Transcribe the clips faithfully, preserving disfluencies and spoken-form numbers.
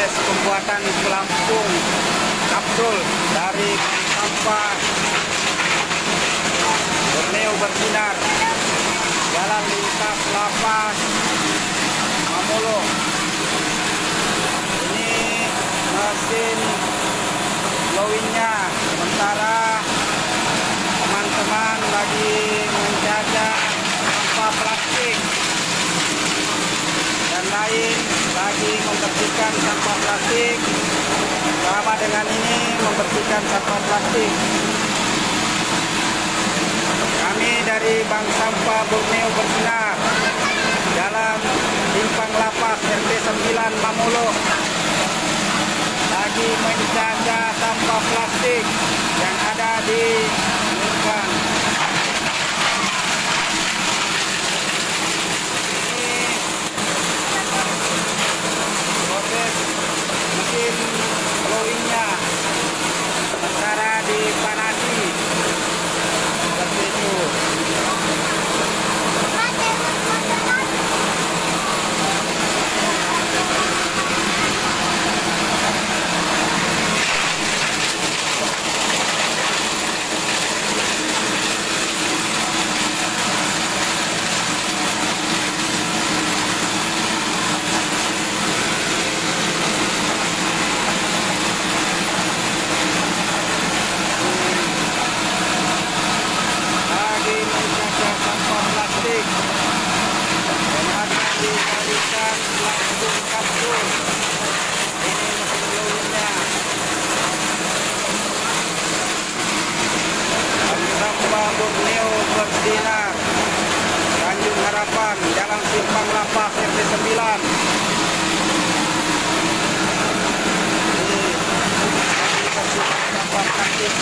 proses pembuatan pelampung kapsul dari sampah Borneo Bersinar, Jalan Lintas Lapas Mamolo. Ini mesin blowingnya, sementara teman-teman lagi menjajah sampah plastik dan lain, lagi membersihkan sampah plastik. Sama dengan ini membersihkan sampah plastik. Kami dari Bank Sampah Borneo Bersinar, Jalan Simpang Lapas R T sembilan Mamolo, lagi menjaga sampah plastik yang ada di lingkungan. Ini proses mesin blowingnya, sementara dipanasi seperti itu. Borneo Bersinar, Tanjung Harapan, Jalan Simpang Lapas R T sembilan. Ini bersihkan sampah plastik.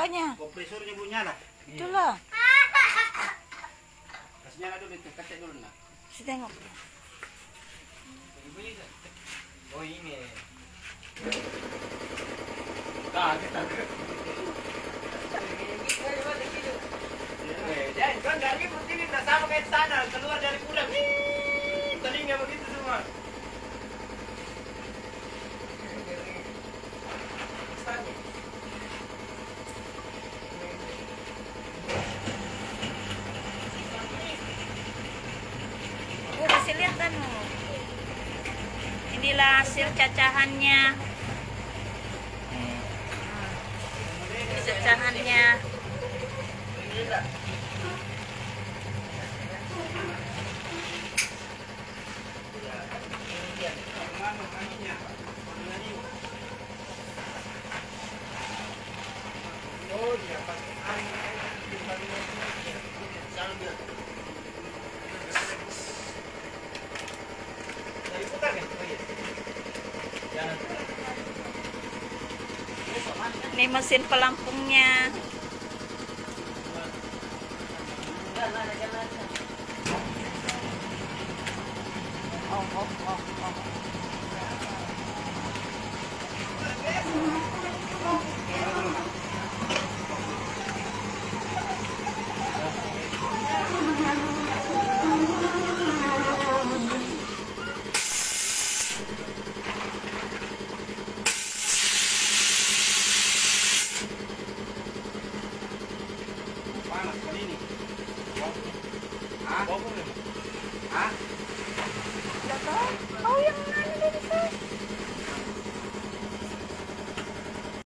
apanya? Kompresornya bu nyala. Itulah. Kasih nyala dulu itu, kacek dulu nak. Si tengok. Oh ini. Nah, kita jangan kan dari begini tak sama kayak sana keluar dari pulang. Telinga begitu semua. Oh, kasih lihat kan. Inilah hasil cacahannya. Cacahannya. Oh iya, pakai sambil dari putar kan? Oh iya. Jangan. Ini mesin pelampungnya. Oh, oh, oh, oh. Panas kali ini. Hah? Hah? Kau yang